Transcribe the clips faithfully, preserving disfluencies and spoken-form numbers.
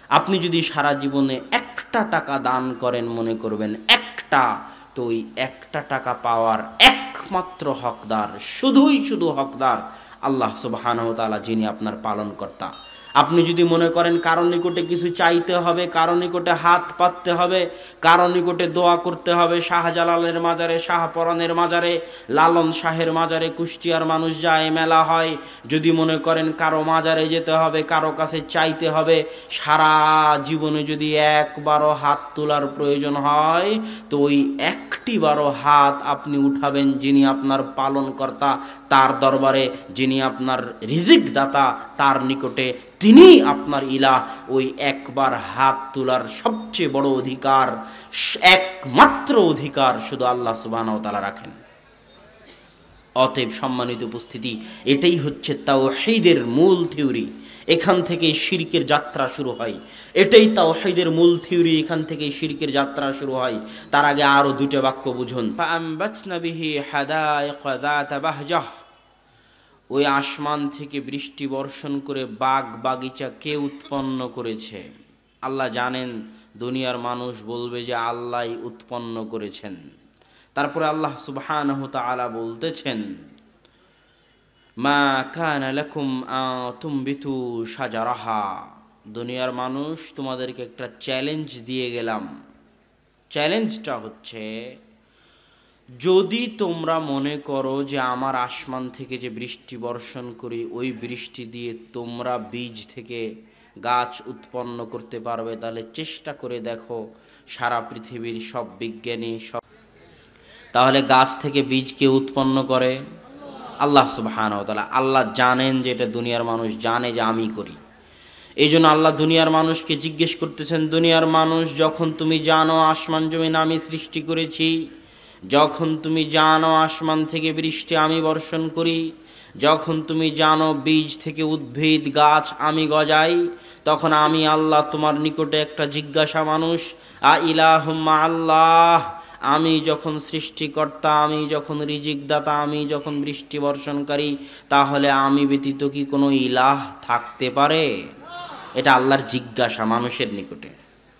আপনি যদি সারা জীবনে একটা টাকা দান করেন, মনে করবেন একটা, তো ওই একটা টাকা পাওয়ার একমাত্র হকদার, শুধুই শুধু হকদার আল্লাহ সুবহানাহু ওয়া তাআলা, যিনি আপনার পালনকর্তা। আপনি যদি মনে করেন কারো নিকটে কিছু চাইতে হবে, কারো নিকটে হাত পাততে হবে, কারো নিকটে দোয়া করতে হবে, শাহজালালের মাজারে, শাহপরানের মাজারে, লালন শাহের মাজারে কুষ্টিয়ার মানুষ যায়, মেলা হয়, যদি মনে করেন কারো মাজারে যেতে হবে, কারো কাছে চাইতে হবে, সারা জীবনে যদি একবারও হাত তোলার প্রয়োজন হয়, তো ওই একটি বারো হাত আপনি উঠাবেন যিনি আপনার পালনকর্তা, তার দরবারে, যিনি আপনার রিজিক দাতা, তার নিকটে, তিনি আপনার ইলাহ। ওই একবার হাত তোলার সবচেয়ে বড় অধিকার, একমাত্র অধিকার শুধু আল্লাহ সুবহানাহু ওয়া তাআলা রাখেন। অতএব সম্মানিত উপস্থিতি, এটাই হচ্ছে তাওহীদের মূল থিওরি। এখান থেকে শিরকের যাত্রা শুরু হয়। এটাই তাওহীদের মূল থিওরি, এখান থেকে শিরকের যাত্রা শুরু হয়। তার আগে আরো দুটো বাক্য বুঝুন। ফাআমবাতনা বিহি হাদাইকা যাতা বাহজাহ, ওই আসমান থেকে বৃষ্টি বর্ষণ করে বাগ বাগিচা কে উৎপন্ন করেছে? আল্লাহ জানেন, দুনিয়ার মানুষ বলবে যে আল্লাহই উৎপন্ন করেছেন। তারপরে আল্লাহ সুবহানাহু ওয়া তাআলা বলতেছেন, মা কানা লাকুম আন তুমবিতু শাজারাহা, দুনিয়ার মানুষ তোমাদেরকে একটা চ্যালেঞ্জ দিয়ে গেলাম। চ্যালেঞ্জটা হচ্ছে, যদি তোমরা মনে করো যে আমার আসমান থেকে যে বৃষ্টি বর্ষণ করি, ওই বৃষ্টি দিয়ে তোমরা বীজ থেকে গাছ উৎপন্ন করতে পারবে, তাহলে চেষ্টা করে দেখো সারা পৃথিবীর সব বিজ্ঞানী সব। তাহলে গাছ থেকে বীজ কে উৎপন্ন করে? আল্লাহ সুবহানাহু ওয়া তাআলা। আল্লাহ জানেন যে এটা দুনিয়ার মানুষ জানে যে আমি করি। এই জন্য আল্লাহ দুনিয়ার মানুষকে জিজ্ঞেস করতেছেন, দুনিয়ার মানুষ, যখন তুমি জানো আসমান জমিন আমি সৃষ্টি করেছি, যখন তুমি জানো আসমান থেকে বৃষ্টি আমি বর্ষণ করি, যখন তুমি জানো বীজ থেকে উদ্ভিদ গাছ আমি গজাই, তখন আমি আল্লাহ তোমার নিকটে একটা জিজ্ঞাসা মানুষ, আ ইলাহুম মা আল্লাহ, আমি যখন সৃষ্টিকর্তা, আমি যখন রিজিক দাতা, আমি যখন বৃষ্টি বর্ষণকারী, তাহলে আমি ব্যতীত কি কোনো ইলাহ থাকতে পারে? এটা আল্লাহর জিজ্ঞাসা মানুষের নিকটে।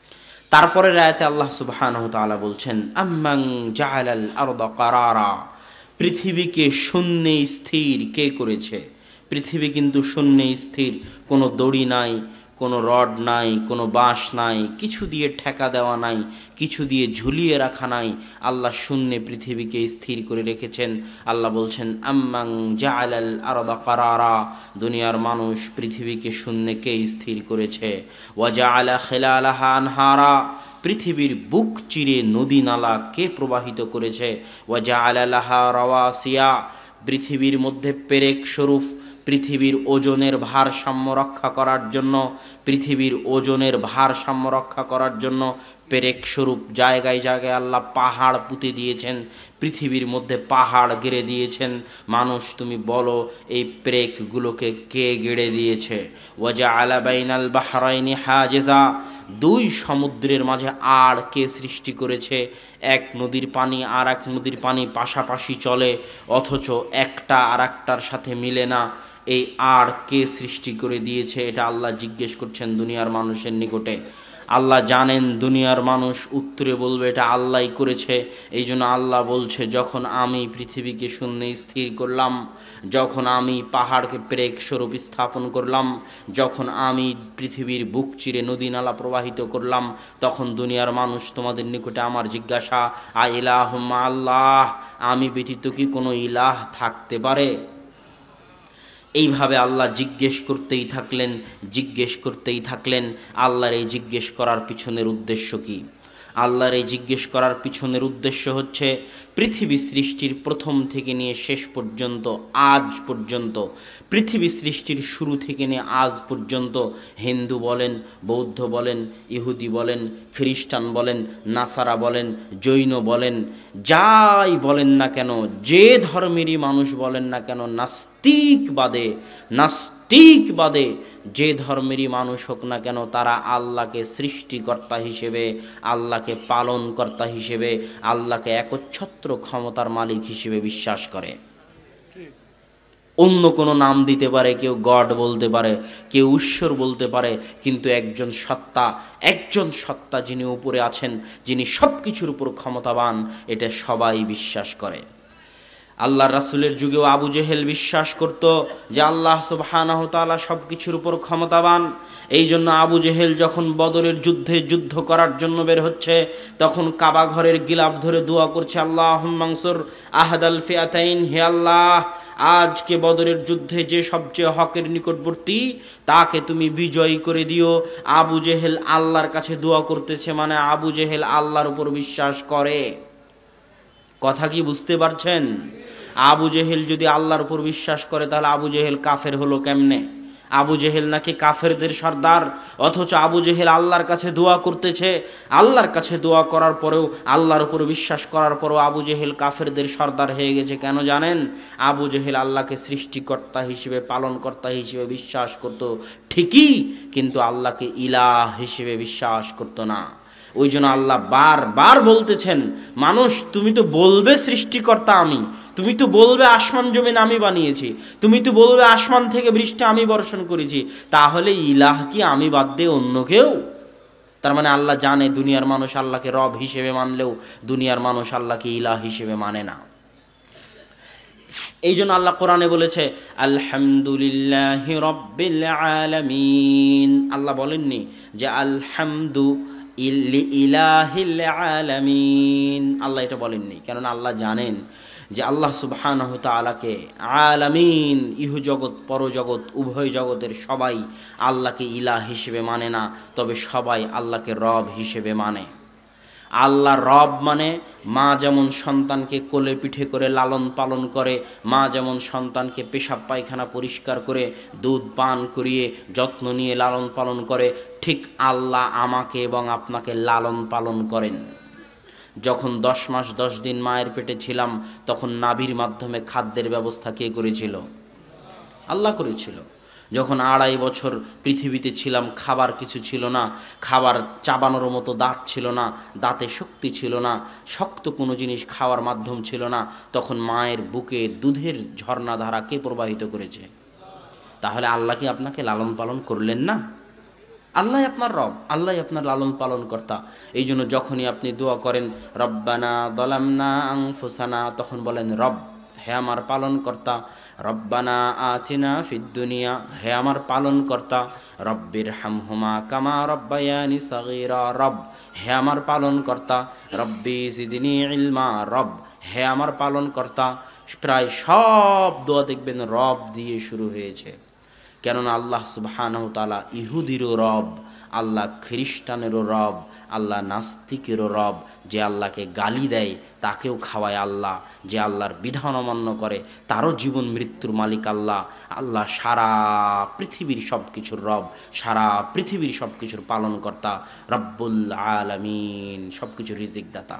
তারপরে আয়াতে আল্লাহ সুবহানাহু ওয়া তাআলা বলছেন, আম্মান জাআলাল আরদা কারারা, পৃথিবীকে শূন্যে স্থির কে করেছে? পৃথিবী কিন্তু শূন্যে স্থির, কোনো দড়ি নাই, কোনো রড নাই, কোনো বাঁশ নাই, কিছু দিয়ে ঠেকা দেওয়া নাই, কিছু দিয়ে ঝুলিয়ে রাখা নাই। আল্লাহ শূন্যে পৃথিবীকে স্থির করে রেখেছেন। আল্লাহ বলছেন, আম্মান জাআলাল আরদা কারারা, দুনিয়ার মানুষ পৃথিবীকে শূন্যে কে স্থির করেছে? ওয়া জাআলা খিলালাহা আনহারা, পৃথিবীর বুক চিরে নদী নালা কে প্রবাহিত করেছে? ওয়া জাআলা লাহা রাওয়াসিয়া, পৃথিবীর মধ্যে পেরেক স্বরূপ, পৃথিবীর ওজনের ভারসাম্য রক্ষা করার জন্য, পৃথিবীর ওজনের ভারসাম্য রক্ষা করার জন্য পেরেক স্বরূপ জায়গায় জায়গায় আল্লাহ পাহাড় পুঁতে দিয়েছেন, পৃথিবীর মধ্যে পাহাড় গেড়ে দিয়েছেন। মানুষ তুমি বলো, এই পেরেকগুলোকে কে গেড়ে দিয়েছে? ওয়াজআলা বাইনাল বাহরাইনি হাজিজা, দুই সমুদ্রের মাঝে আড় কে সৃষ্টি করেছে? এক নদীর পানি আর এক নদীর পানি পাশাপাশি চলে, অথচ একটা আর একটার সাথে মিলে না। এই আড় কে সৃষ্টি করে দিয়েছে? এটা আল্লাহ জিজ্ঞেস করছেন দুনিয়ার মানুষের নিকটে। আল্লাহ জানেন দুনিয়ার মানুষ উত্তরে বলবে এটা আল্লাহই করেছে। এই জন্য আল্লাহ বলছে, যখন আমি পৃথিবীকে শূন্যে স্থির করলাম, যখন আমি পাহাড়কে পেরেক স্বরূপ স্থাপন করলাম, যখন আমি পৃথিবীর বুক চিরে নদী নালা প্রবাহিত করলাম, তখন দুনিয়ার মানুষ তোমাদের নিকটে আমার জিজ্ঞাসা, আ ইলাহুম মা আল্লাহ, আমি ব্যতীত কি কোনো ইলাহ থাকতে পারে? এইভাবে আল্লাহ জিজ্ঞেস করতেই থাকলেন, জিজ্ঞেস করতেই থাকলেন। আল্লাহর এই জিজ্ঞেস করার পিছনের উদ্দেশ্য কি? আল্লাহর এই জিজ্ঞেস করার পিছনের উদ্দেশ্য হচ্ছে, পৃথিবী সৃষ্টির প্রথম থেকে নিয়ে শেষ পর্যন্ত, আজ পর্যন্ত, পৃথিবী সৃষ্টির শুরু থেকে নিয়ে আজ পর্যন্ত, হিন্দু বলেন, বৌদ্ধ বলেন, ইহুদি বলেন, খ্রিস্টান বলেন, নাসারা বলেন, জৈন বলেন, যাই বলেন না কেন, যে ধর্মেরই মানুষ বলেন না কেন, নাস্তিক বাদে, নাস্তিক বাদে যে ধর্মেরই মানুষ হোক না কেন, তারা আল্লাহকে সৃষ্টিকর্তা হিসেবে, আল্লাহকে পালনকর্তা হিসেবে, আল্লাহকে একচ্ছত্র ক্ষমতার মালিক হিসেবে বিশ্বাস করে। অন্য কোনো নাম দিতে পারে, কেউ গড বলতে পারে, কেউ ঈশ্বর বলতে পারে, কিন্তু একজন সত্তা, একজন সত্তা যিনি উপরে আছেন, যিনি সব কিছুর উপর ক্ষমতাবান, এটা সবাই বিশ্বাস করে। আল্লাহ রাসূলের যুগেও আবু জেহেল বিশ্বাস করত যে আল্লাহ সুবহানাহু ওয়া তাআলা সব কিছুর উপর ক্ষমতাবান। এই জন্য আবু জেহেল যখন বদরের যুদ্ধে যুদ্ধ করার জন্য বের হচ্ছে, তখন কাবা ঘরের গিলাফ ধরে দোয়া করছে, আল্লাহুম্মা আনসুর আহাদাল ফিআতাইন, হে আল্লাহ, আজকে বদরের যুদ্ধে যে সবচেয়ে হকের নিকটবর্তী তাকে তুমি বিজয়ী করে দিও। আবু জেহেল আল্লাহর কাছে দোয়া করতেছে, মানে আবু জেহেল আল্লাহর উপর বিশ্বাস করে। কথা কি বুঝতে পারছেন? আবু জেহেল যদি আল্লাহর উপর বিশ্বাস করে, তাহলে আবু জেহেল কাফের হলো কেমনে? আবু জেহেল নাকি কাফেরদের সর্দার, অথচ আবু জেহেল আল্লাহর কাছে দোয়া করতেছে। আল্লাহর কাছে দোয়া করার পরেও, আল্লাহর উপর বিশ্বাস করার পরেও আবু জেহেল কাফেরদের সর্দার হয়ে গেছে। কেন জানেন? আবু জেহেল আল্লাহকে সৃষ্টিকর্তা হিসেবে, পালনকর্তা হিসেবে বিশ্বাস করত ঠিকই, কিন্তু আল্লাহকে ইলাহ হিসেবে বিশ্বাস করত না। ওই জন্য আল্লাহ বারবার বলতেছেন, মানুষ তুমি তো বলবে সৃষ্টিকর্তা আমি, তুমি তো বলবে আসমান জমিন আমি বানিয়েছি, তুমি তো বলবে আসমান থেকে বৃষ্টি আমি বর্ষণ করেছি, তাহলে ইলাহ কি আমি বাদ দিয়ে অন্য কেউ? তার মানে আল্লাহ জানে দুনিয়ার মানুষ আল্লাহকে রব হিসেবে মানলেও দুনিয়ার মানুষ আল্লাহকে ইলাহ হিসেবে মানে না। এই জন্য আল্লাহ কোরআনে বলেছে, আলহামদুলিল্লাহি রাব্বিল আলামিন। আল্লাহ বলেননি যে আলহামদু ইলাহিল আলামিন, আল্লাহ এটা বলেননি। কেননা আল্লাহ জানেন যে আল্লাহ সুবহানাহু তাআলাকে আলামিন, ইহু জগৎ পরজগৎ উভয় জগতের সবাই আল্লাহকে ইলাহ হিসেবে মানে না, তবে সবাই আল্লাহকে রব হিসেবে মানে। আল্লাহ রব মানে মা যেমন সন্তানকে কোলে পিঠে করে লালন পালন করে, মা যেমন সন্তানকে পেশাব পায়খানা পরিষ্কার করে দুধ পান করিয়ে যত্ন নিয়ে লালন পালন করে, ঠিক আল্লাহ আমাকে এবং আপনাকে লালন পালন করেন। যখন দশ মাস দশ দিন মায়ের পেটে ছিলাম, তখন নাভির মাধ্যমে খাদ্যের ব্যবস্থা কে করেছিল? আল্লাহ করেছিল। যখন আড়াই বছর পৃথিবীতে ছিলাম, খাবার কিছু ছিল না, খাবার চাবানোর মতো দাঁত ছিল না, দাঁতে শক্তি ছিল না, শক্ত কোনো জিনিস খাওয়ার মাধ্যম ছিল না, তখন মায়ের বুকে দুধের ঝর্ণাধারা কে প্রবাহিত করেছে? তাহলে আল্লাহ কি আপনাকে লালন পালন করলেন না? আল্লাহ আপনার রব, আল্লাহ আপনার লালন পালন কর্তা। এই জন্য যখনই আপনি দোয়া করেন রব্বানা যালামনা আনফুসানা, তখন বলেন রব, হে আমার পালন কর্তা। রব্বানা আতিনা ফিদ দুনিয়া, হে আমার পালন কর্তা। রব্বির হামহুমা কামা রব্বায়ানি সাগীরা, রব, হে আমার পালন কর্তা। রব্বি জিদনি ইলমা, রব, হে আমার পালন কর্তা। প্রায় সব দোয়া দেখবেন রব দিয়ে শুরু হয়েছে। কেননা আল্লাহ সুবহানাহু তাআলা ইহুদিরও রব, আল্লাহ খ্রিস্টানেরও রব, আল্লাহ নাস্তিকেরও রব। যে আল্লাহকে গালি দেয় তাকেও খাওয়ায় আল্লাহ, যে আল্লাহর বিধান অমান্য করে তারও জীবন মৃত্যুর মালিক আল্লাহ। আল্লাহ সারা পৃথিবীর সব কিছুর রব, সারা পৃথিবীর সব কিছুর পালনকর্তা, রব্বুল আলামিন, সব কিছুর রিজিক দাতা।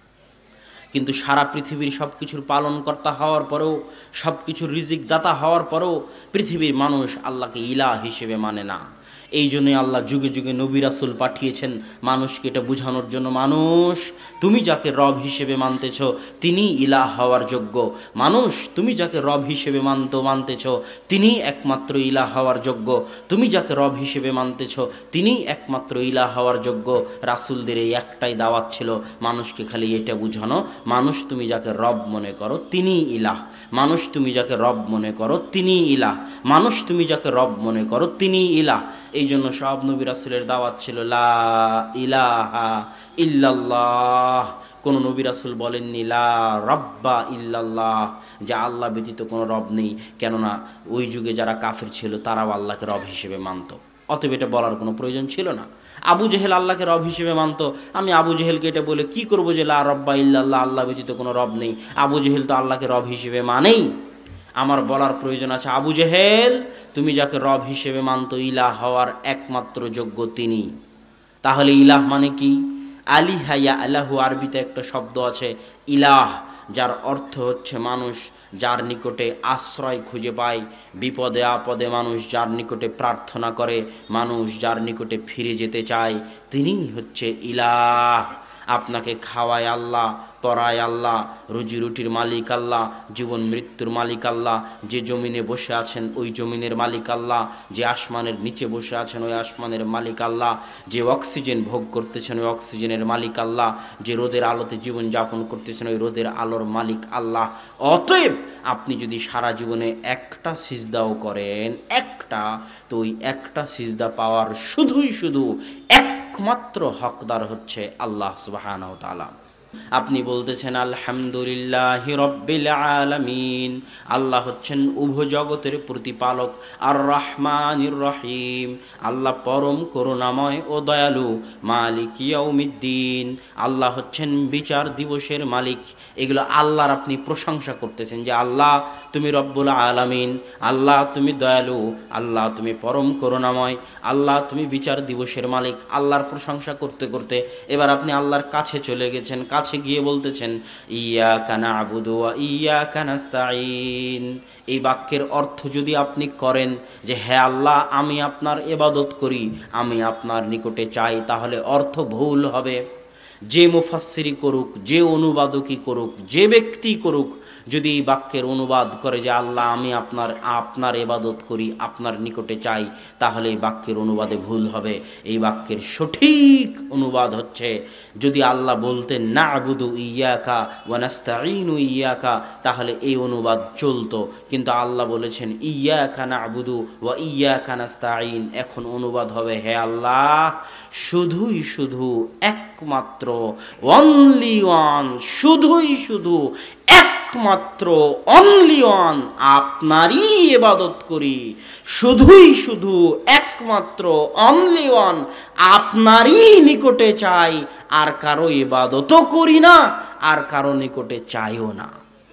কিন্তু সারা পৃথিবীর সব কিছুর পালনকর্তা হওয়ার পরেও, সব কিছুর রিজিক দাতা হওয়ার পরেও পৃথিবীর মানুষ আল্লাহকে ইলাহ হিসেবে মানে না। এই জন্যই আল্লাহ যুগে যুগে নবী রাসূল পাঠিয়েছেন মানুষকে এটা বোঝানোর জন্য, মানুষ তুমি যাকে রব হিসেবে মানতেছ তিনি ইলাহ হওয়ার যোগ্য। মানুষ তুমি যাকে রব হিসেবে মানত মানতেছ তিনি একমাত্র ইলাহ হওয়ার যোগ্য। তুমি যাকে রব হিসেবে মানতেছ তিনি একমাত্র ইলাহ হওয়ার যোগ্য। রাসূলদের এই একটাই দাওয়াত ছিল, মানুষকে খালি এটা বুঝানো, মানুষ তুমি যাকে রব মনে করো তিনি ইলাহ, মানুষ তুমি যাকে রব মনে করো তিনি ইলাহ, মানুষ তুমি যাকে রব মনে করো তিনি ইলাহ। এই জন্য সব নবী রাসূলের দাওয়াত ছিল লা ইলাহা ইল্লাল্লাহ। কোন নবী রাসূল বলেননি লা রব্বা ইল্লাল্লাহ, যে আল্লাহ ব্যতীত কোনো রব নেই। কেননা ওই যুগে যারা কাফির ছিল তারাও আল্লাহকে রব হিসেবে মানত, অতএব এটা বলার কোনো প্রয়োজন ছিল না। আবু জেহেল আল্লাহকে রব হিসেবে মানত, আমি আবু জেহেলকে এটা বলে কি করব যে লা রব্বা ইল্লাল্লাহ, আল্লাহ ব্যতীত কোনো রব নেই। আবু জেহেল তো আল্লাহকে রব হিসেবে মানেই। আমার বলার প্রয়োজন আছে, আবু জেহেল তুমি যাকে রব হিসেবে মানত ইলাহ হওয়ার একমাত্র যোগ্য তিনি। তাহলে ইলাহ মানে কি? আলিহা ইয়া আলাহু, আরবিতে একটা শব্দ আছে ইলাহ, যার অর্থ হচ্ছে মানুষ যার নিকটে আশ্রয় খুঁজে পায়, বিপদে আপদে মানুষ যার নিকটে প্রার্থনা করে, মানুষ যার নিকটে ফিরে যেতে চায়, তিনিই হচ্ছে ইলাহ। আপনাকে খাওয়ায় আল্লাহ, পরায় আল্লাহ, রুজি রুটির মালিক আল্লাহ, জীবন মৃত্যুর মালিক আল্লাহ, যে জমিনে বসে আছেন ওই জমিনের মালিক আল্লাহ, যে আসমানের নিচে বসে আছেন ওই আসমানের মালিক আল্লাহ, যে অক্সিজেন ভোগ করতেছেন ওই অক্সিজেনের মালিক আল্লাহ, যে রোদের আলোতে জীবন যাপন করতেছেন ওই রোদের আলোর মালিক আল্লাহ। অতএব আপনি যদি সারা জীবনে একটা সিজদাও করেন, একটা, তো ওই একটা সিজদা পাওয়ার শুধুই শুধু একমাত্র হকদার হচ্ছে আল্লাহ সুবহানাহু ওয়া তাআলা। আপনি বলতেছেন আলহামদুলিল্লাহি রাব্বিল আলামিন, আল্লাহ হচ্ছেন উভয় জগতের প্রতিপালক, আর রহমানির রহিম, আল্লাহ পরম করুণাময় ও দয়ালু, মালিক ইয়াউমিদ্দিন, আল্লাহ হচ্ছেন বিচার দিবসের মালিক। এগুলো আল্লাহর আপনি প্রশংসা করতেছেন যে আল্লাহ তুমি রব্বুল আলামিন, আল্লাহ তুমি দয়ালু, আল্লাহ তুমি পরম করুণাময়, আল্লাহ তুমি বিচার দিবসের মালিক। আল্লাহর প্রশংসা করতে করতে এবার আপনি আল্লাহর কাছে চলে গেছেন, কাছে গিয়ে বলতেছেন ইয়াকা না'বুদু ওয়া ইয়াকা নাস্তাঈন। এই বাক্যের অর্থ যদি আপনি করেন যে হ্যাঁ আল্লাহ আমি আপনার ইবাদত করি, আমি আপনার নিকটে চাই, তাহলে অর্থ ভুল হবে। যে মুফাসসিরি করুক, যে অনুবাদকই করুক, যে ব্যক্তি করুক, যদি এই বাক্যের অনুবাদ করে যে আল্লাহ আমি আপনার আপনার ইবাদত করি, আপনার নিকটে চাই, তাহলে এই বাক্যের অনুবাদে ভুল হবে। এই বাক্যের সঠিক অনুবাদ হচ্ছে, যদি আল্লাহ বলতেন না'বুদু ইয়াকা ওয়া নাস্তাঈনু ইয়াকা, তাহলে এই অনুবাদ চলতো, কিন্তু আল্লাহ বলেছেন ইয়াকা না'বুদু ওয়া ইয়াকা নাস্তাঈন। এখন অনুবাদ হবে হে আল্লাহ শুধুই শুধু একমাত্র, অনলি ওয়ান, শুধুই শুধু একমাত্র, অনলি ওয়ান আপনারই ইবাদত করি, শুধুই শুধু একমাত্র, অনলি ওয়ান আপনারই নিকটে চাই, আর কারো ইবাদতও করি না, আর কারো নিকটে চাইও না।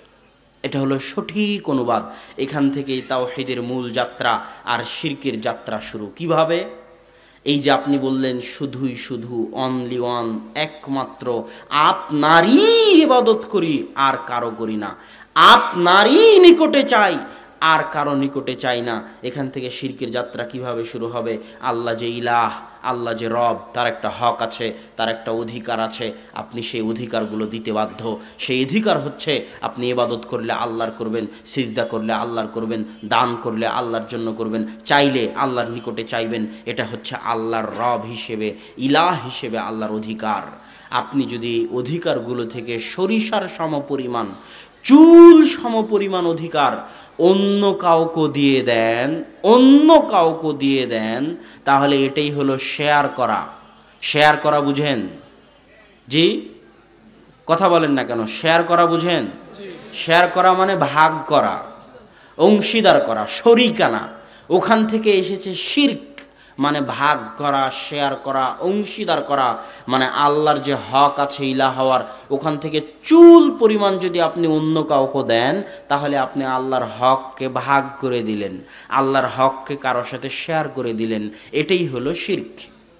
এটা হলো সঠিক অনুবাদ। এখান থেকেই তাওহীদের মূল যাত্রা আর শিরকের যাত্রা শুরু। কিভাবে? এই যে আপনি বললেন শুধুই শুধু, অনলি ওয়ান, একমাত্র আপনারই ইবাদত করি আর কারো করি না, আপনারই নিকটে চাই আর কারো নিকটে চাই না। এখান থেকে শিরকের যাত্রা কিভাবে শুরু হবে? আল্লাহ যে ইলাহ, আল্লাহ যে রব, তার একটা হক আছে, তার একটা অধিকার আছে, আপনি সেই অধিকারগুলো দিতে বাধ্য। সেই অধিকার হচ্ছে আপনি ইবাদত করলে আল্লাহর করবেন, সিজদা করলে আল্লাহর করবেন, দান করলে আল্লাহর জন্য করবেন, চাইলে আল্লাহর নিকটে চাইবেন। এটা হচ্ছে আল্লাহর রব হিসেবে, ইলাহ হিসেবে আল্লাহর অধিকার। আপনি যদি অধিকারগুলো থেকে সরিষার সমপরিমাণ, চুল সমপরিমাণ অধিকার অন্য কাউকে দিয়ে দেন, অন্য কাউকে দিয়ে দেন, তাহলে এটাই হলো শেয়ার করা। শেয়ার করা বুঝেন? জি, কথা বলেন না কেন? শেয়ার করা বুঝেন? শেয়ার করা মানে ভাগ করা, অংশীদার করা, শরিকানা। ওখান থেকে এসেছে শিরক, মানে ভাগ করা, শেয়ার করা, অংশীদার করা। মানে আল্লাহর যে হক আছে ইলাহ হওয়ার, ওখান থেকে চুল পরিমাণ যদি আপনি অন্য কাউকে দেন, তাহলে আপনি আল্লাহর হককে ভাগ করে দিলেন, আল্লাহর হককে কারোর সাথে শেয়ার করে দিলেন। এটাই হলো শিরক,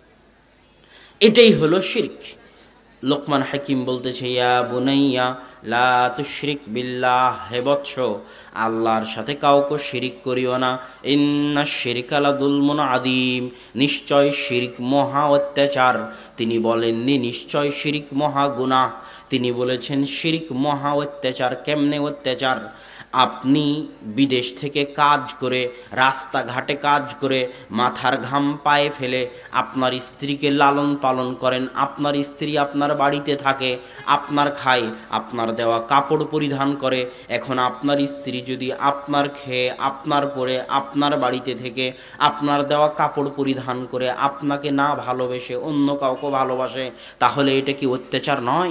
এটাই হলো শিরক। লোকমান হাকিম বলতেছে ইয়া বুনাইয়া লা তুশরিক বিল্লাহ, হে বৎস আল্লাহর সাথে কাউকে শিরিক করিও না। ইন্নাশ শিরকা লাযুলমুন আযীম, নিশ্চয় শিরক মহা অত্যাচার। তিনি বলেননি নিশ্চয় শিরক মহা গুনাহ, তিনি বলেছেন শিরক মহা অত্যাচার। কেমনে অত্যাচার? আপনি বিদেশ থেকে কাজ করে, রাস্তাঘাটে কাজ করে, মাথার ঘাম পায়ে ফেলে আপনার স্ত্রীকে লালন পালন করেন, আপনার স্ত্রী আপনার বাড়িতে থাকে, আপনার খায়, আপনার দেওয়া কাপড় পরিধান করে। এখন আপনার স্ত্রী যদি আপনার খেয়ে, আপনার পরে, আপনার বাড়িতে থেকে, আপনার দেওয়া কাপড় পরিধান করে আপনাকে না ভালোবেসে অন্য কাউকে ভালোবাসে, তাহলে এটা কি অত্যাচার নয়?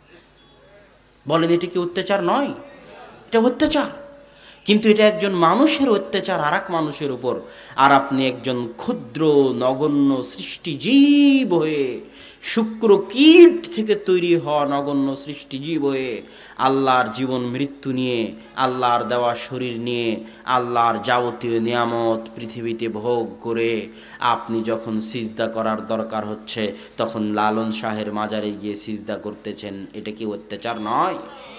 বলেন, এটা কি অত্যাচার নয়? এটা অত্যাচার। কিন্তু এটা একজন মানুষের অত্যাচার আর এক মানুষের উপর। আর আপনি একজন ক্ষুদ্র নগণ্য সৃষ্টিজীব হয়ে, শুক্র কীট থেকে তৈরি হওয়া নগণ্য সৃষ্টিজীব হয়ে, আল্লাহর জীবন মৃত্যু নিয়ে, আল্লাহর দেওয়া শরীর নিয়ে, আল্লাহর যাবতীয় নিয়ামত পৃথিবীতে ভোগ করে আপনি যখন সিজদা করার দরকার হচ্ছে, তখন লালন শাহের মাজারে গিয়ে সিজদা করতেছেন। এটা কি অত্যাচার নয়?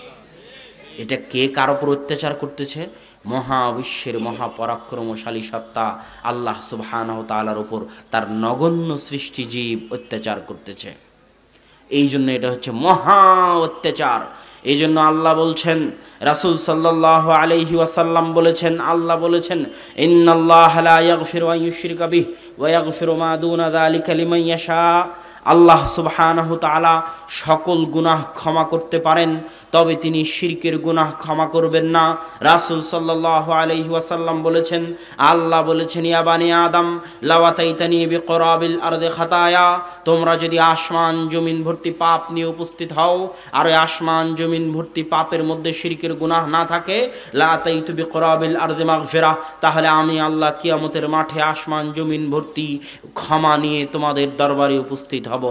এটা কে কার উপর অত্যাচার করতেছে? মহাবিশ্বের মহাপরাক্রমশালী সত্তা আল্লাহ সুবহানাহু ওয়া তাআলার উপর তার নগণ্য সৃষ্টিজীব অত্যাচার করতেছে। এই জন্য এটা হচ্ছে মহা অত্যাচার। এই জন্য আল্লাহ বলছেন, রাসূল সাল্লাল্লাহু আলাইহি ওয়াসাল্লাম বলেছেন, আল্লাহ বলেছেন, ইন্নাল্লাহা লা ইয়াগফিরু আন ইউশরিকা বিহি ওয়া ইয়াগফিরু মা দুনা যালিকা লিমান ইয়াশা। আল্লাহ সুবহানাহু তাআলা সকল গুনাহ ক্ষমা করতে পারেন, তবে তিনি শিরকের গুনাহ ক্ষমা করবেন না। রাসূল সাল্লাল্লাহু আলাইহি ওয়াসাল্লাম বলেছেন, আল্লাহ বলেছেন, ইয়া বানি আদম লাওয়াতাইতানি বিকরাবিল আরদি খাতায়া, তোমরা যদি আসমান জমিন ভর্তি পাপ নিয়ে উপস্থিত হও আর ওই আসমান জমিন ভর্তি পাপের মধ্যে শিরকের গুনাহ না থাকে, লাতাইতু বিকরাবিল আরদি মাগফিরা, তাহলে আমি আল্লাহ কিয়ামতের মাঠে আসমান জমিন ভর্তি ক্ষমা নিয়ে তোমাদের দরবারে উপস্থিত হব।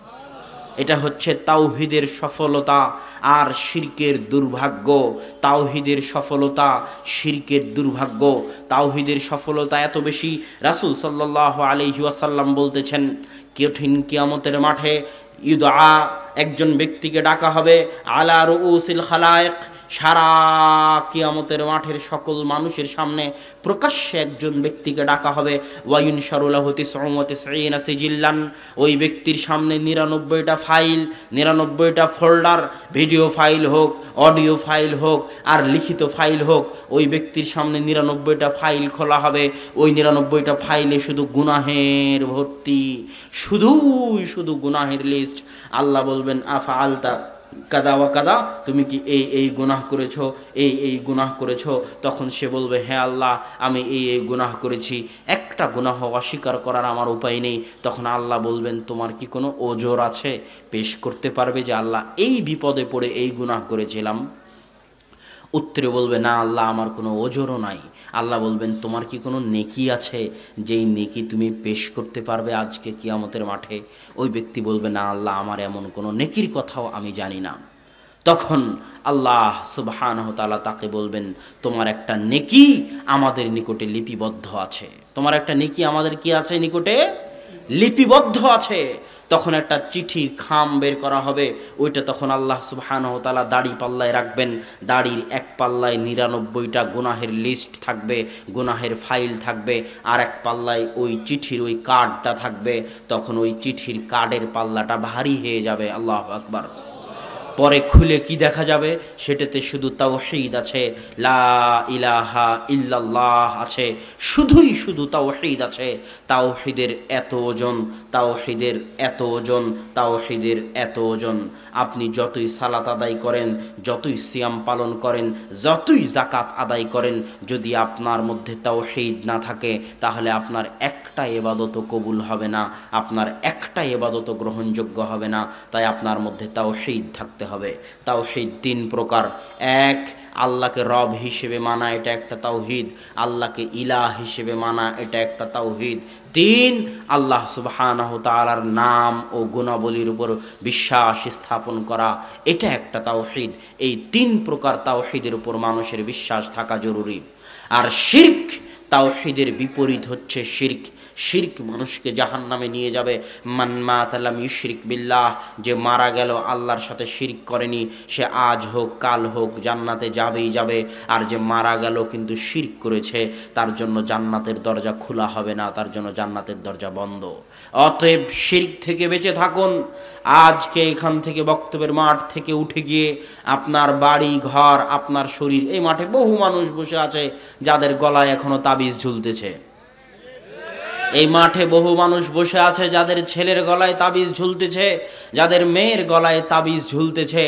এটা হচ্ছে তাওহীদের সফলতা আর শিরকের দুর্ভাগ্য। তাওহীদের সফলতা, শিরকের দুর্ভাগ্য। তাওহীদের সফলতা এত বেশি, রাসূল সাল্লাল্লাহু আলাইহি ওয়াসাল্লাম বলতেছেন, কঠিন কিয়ামতের মাঠে ইউদআ, একজন ব্যক্তিকে ডাকা হবে, আলা রুউসিল খালায়েক, সারা কিয়ামতের মাঠের সকল মানুষের সামনে প্রকাশ্যে একজন ব্যক্তিকে ডাকা হবে, ওয়ায়ুনশারু লাহু তিসউন ওয়া তিসঈনা সিজিল্লান, ওই ব্যক্তির সামনে নিরানব্বইটা ফাইল, নিরানব্বইটা ফোল্ডার, ভিডিও ফাইল হোক, অডিও ফাইল হোক আর লিখিত ফাইল হোক, ওই ব্যক্তির সামনে নিরানব্বইটা ফাইল খোলা হবে। ওই নিরানব্বইটা ফাইলে শুধু গুনাহের ভর্তি, শুধুই শুধু গুনাহের লিস্ট। আল্লাহ বলবেন, আফা আলতা কাদা ওয়া কাদা, তুমি কি এই এই গুনাহ করেছো, এই এই গুনাহ করেছো? তখন সে বলবে, হ্যাঁ আল্লাহ, আমি এই এই গুনাহ করেছি। একটা গুনাহ অস্বীকার করার আমার উপায় নেই। তখন আল্লাহ বলবেন, তোমার কি কোনো ওজর আছে? পেশ করতে পারবে যে আল্লাহ এই বিপদে পড়ে এই গুনাহ করেছিলাম? উত্তরে বলবে, না আল্লাহ, আমার কোনো ওজরও নাই। আল্লাহ বলবেন, তোমার কি কোনো নেকি আছে যেই নেকি তুমি পেশ করতে পারবে আজকে কিয়ামতের মাঠে? ওই ব্যক্তি বলবে, না আল্লাহ, আমার এমন কোনো নেকির কথাও আমি জানি না। তখন আল্লাহ সুবহানাহু তাআলা তাকে বলবেন, তোমার একটা নেকি আমাদের নিকটে লিপিবদ্ধ আছে। তোমার একটা নেকি আমাদের কি আছে? নিকটে লিপিবদ্ধ আছে। তখন একটা চিঠির খাম বের করা হবে, ওইটা তখন আল্লাহ সুবহানাহু ওয়া তাআলা দাড়ি পাল্লায় রাখবেন। দাড়ির এক পাল্লায় নিরানব্বইটা গুনাহের লিস্ট থাকবে, গুনাহের ফাইল থাকবে, আর এক পাল্লায় ওই চিঠির ওই কার্ডটা থাকবে। তখন ওই চিঠির কার্ডের পাল্লাটা ভারী হয়ে যাবে। আল্লাহু আকবার। পরে খুলে কি দেখা যাবে? সেটাতে শুধু তাওহীদ আছে, লা ইলাহা ইল্লাল্লাহ আছে, শুধুই শুধু তাওহীদ আছে। তাওহীদের এত ওজন, তাওহীদের এত ওজন, তাওহীদের এত ওজন। আপনি যতই সালাত আদায় করেন, যতই সিয়াম পালন করেন, যতই যাকাত আদায় করেন, যদি আপনার মধ্যে তাওহীদ না থাকে, তাহলে আপনার একটা ইবাদতও কবুল হবে না, আপনার একটা ইবাদতও গ্রহণযোগ্য হবে না। তাই আপনার মধ্যে তাওহীদ থাকতে হবে। তাওহীদ তিন প্রকার। এক, আল্লাহকে রব হিসেবে মানা, এটা একটা তাওহীদ। আল্লাহকে ইলাহ হিসেবে মানা, এটা একটা তাওহীদ। তিন, আল্লাহ সুবহানাহু তাআলার নাম ও গুণাবলীর উপর বিশ্বাস স্থাপন করা, এটা একটা তাওহীদ। এই তিন প্রকার তাওহীদের উপর মানুষের বিশ্বাস থাকা জরুরি। আর শিরক, তাওহীদের বিপরীত হচ্ছে শিরক। শিরক মানুষকে জাহান্নামে নিয়ে যাবে। মান মাতা লাম ইউশরিক বিল্লাহ, যে মারা গেল আল্লাহর সাথে শিরক করেনি, সে আজ হোক কাল হোক জান্নাতে যাবেই যাবে। আর যে মারা গেল কিন্তু শিরক করেছে, তার জন্য জান্নাতের দরজা খোলা হবে না, তার জন্য জান্নাতের দরজা বন্ধ। অতএব শিরক থেকে বেঁচে থাকুন। আজকে এখান থেকে বক্তব্যের মাঠ থেকে উঠে গিয়ে আপনার বাড়ি ঘর, আপনার শরীর, এই মাঠে বহু মানুষ বসে আছে যাদের গলায় এখনো তাবিজ ঝুলতেছে। এই মাঠে বহু মানুষ বসে আছে যাদের ছেলের গলায় তাবিজ ঝুলতেছে, যাদের মেয়ের গলায় তাবিজ ঝুলতেছে।